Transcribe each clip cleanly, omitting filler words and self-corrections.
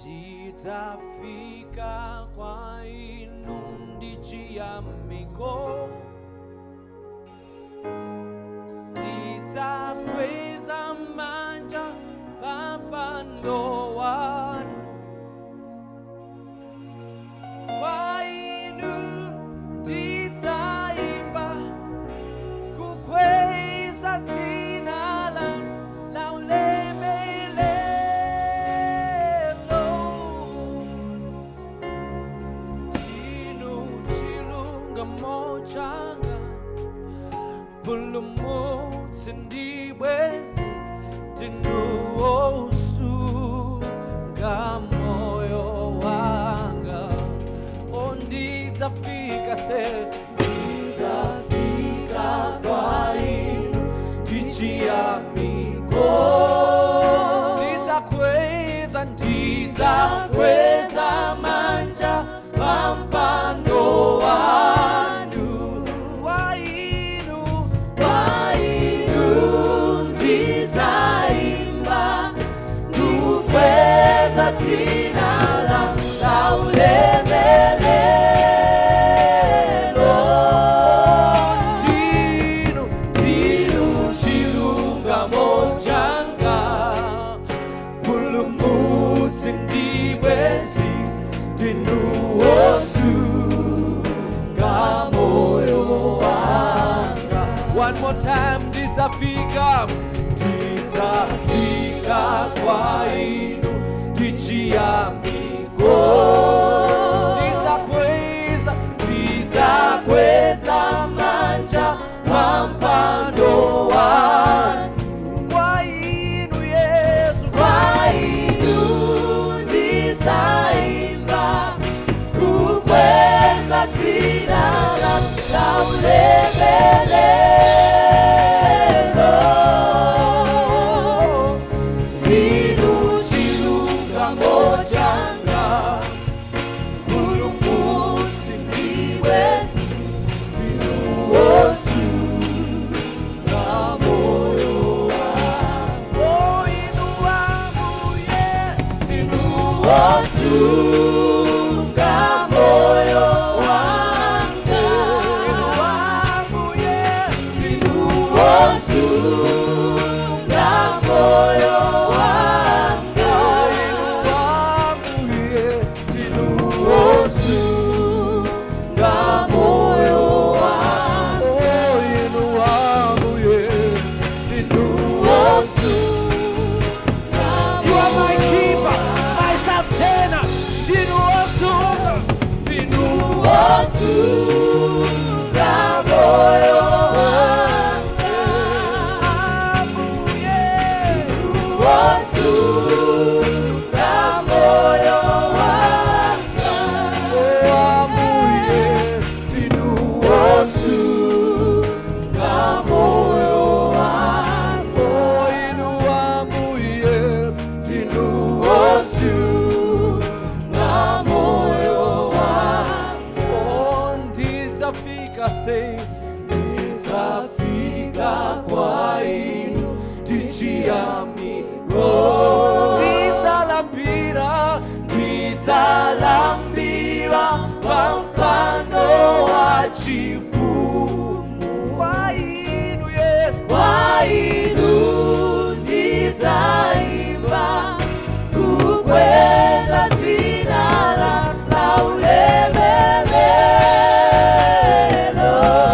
nditafika kwa inu ndichiyamiko, nditakweza manja pampando wanu. Kwa inu nditaimba kukweza dzina lanu la ulemelelo. Ndinu chilungamo changa, pulumutsi ndibwezi, ndinu wosunga moyo wanga. Nditafika kwa inu ndichiyamiko, nditakweza manja pampando wanu. Kwa inu nditaimba kukweza dzina lanu la ulemelelo. Ndinu chilungamo changa, pulumutsi ndibwezi, ndinu wosunga moyo wanga. One more time, nditafika kwa inu ndichiyamiko, nditakweza manja pampando wanu. Kwa inu Yesu, kwa inu nditaimba kukweza dzina lanu la ulemelelo. Ndinu chilungamo changa, pulumutsi ndibwezi, ndinu wosunga moyo wanga. Inu Ambuye, ndinu wosunga moyo wanga. Inu Ambuye, ndinu wosunga moyo wanga. Inu Ambuye, ndinu wosunga moyo wanga. Inu Ambuye, ndinu wosunga. You are my keeper, my sustainer. Ndinu wosunga, ndinu wosunga moyo wanga. Ambuye, ndinu wosunga moyo wanga. Ambuye, ndinu wosunga moyo wanga. Inu Ambuye, ndinu wosunga moyo wanga. Nditafika kwa inu ndichiyamiko, nditsalambira pampando wachifumu. Kwa inu Yesu, kwa inu nditsaimba kukweza dzina lanu la ulemelelo.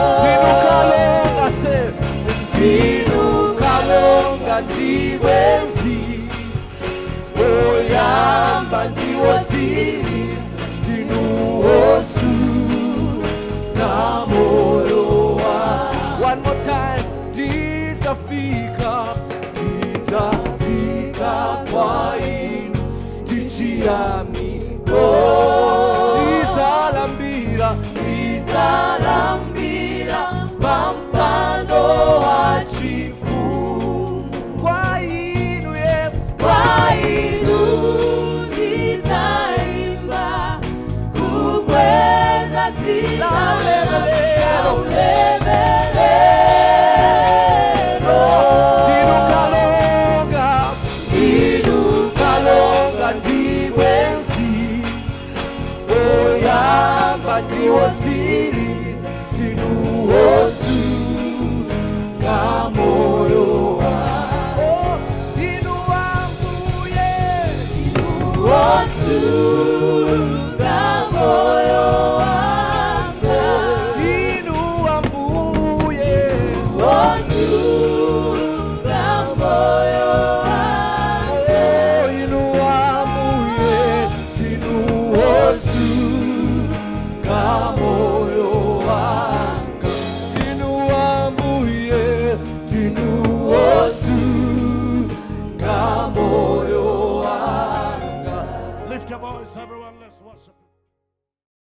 Ndinu kalonga ndibwezi, woyamba ndiwozili, ndinu wosunga moyo wanga. One more time, nditafika kwa inu ndichiyamiko, nditsalambira pampando wachifumu. Kwa inu Yesu, kwa inu nditaimba kukweza dzina la ulemelelo. Ndinu kalonga ndibwezi, Hallelujah.